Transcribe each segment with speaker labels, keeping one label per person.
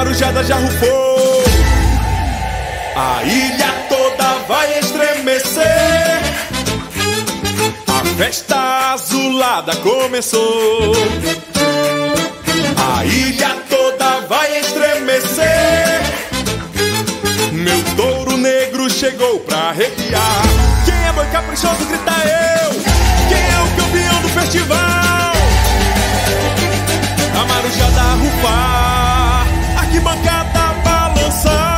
Speaker 1: marujada já rufou, a ilha toda vai estremecer. A festa azulada começou, a ilha toda vai estremecer. Meu touro negro chegou pra arrepiar. Quem é boi caprichoso grita eu. Quem é o campeão do festival? A marujada rufar, arquibancada balançar.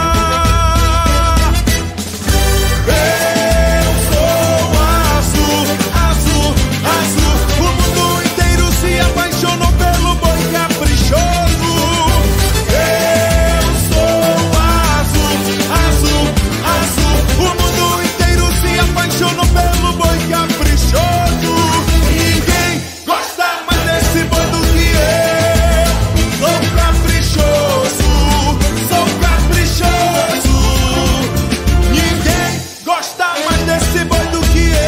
Speaker 1: Eu sou azul, azul, azul. O mundo inteiro se apaixonou pelo boi caprichoso. Eu sou azul, azul, azul. O mundo inteiro se apaixonou pelo boi caprichoso. Ninguém gosta mais desse boi do que eu. Sou caprichoso, sou caprichoso. Ninguém gosta mais desse boi do que eu.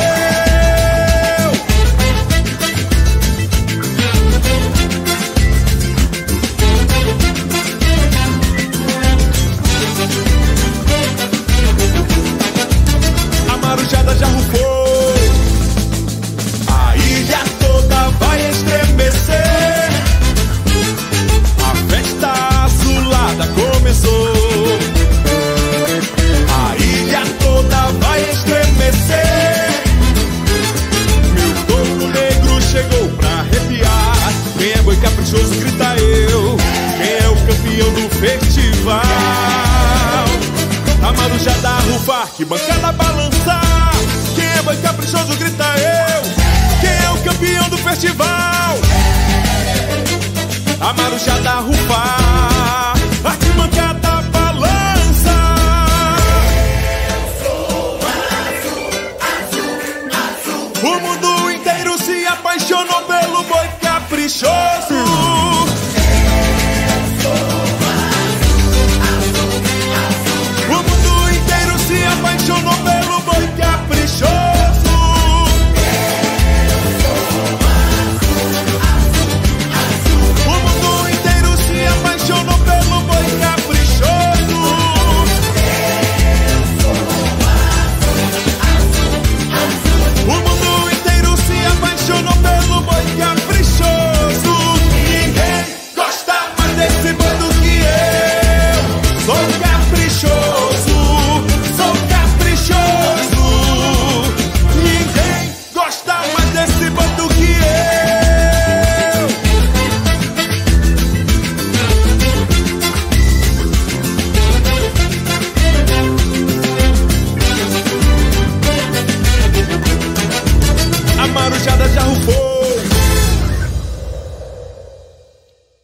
Speaker 1: A marujada já rufou, a ilha toda vai estremecer. A festa azulada começou, a ilha toda vai estremecer. Meu touro negro chegou pra arrepiar. Quem é boi caprichoso grita eu. Quem é o campeão do festival? A marujada rufar, que bancada balançar. Quem é boi caprichoso grita eu. Quem é o campeão do festival? A marujada rufar.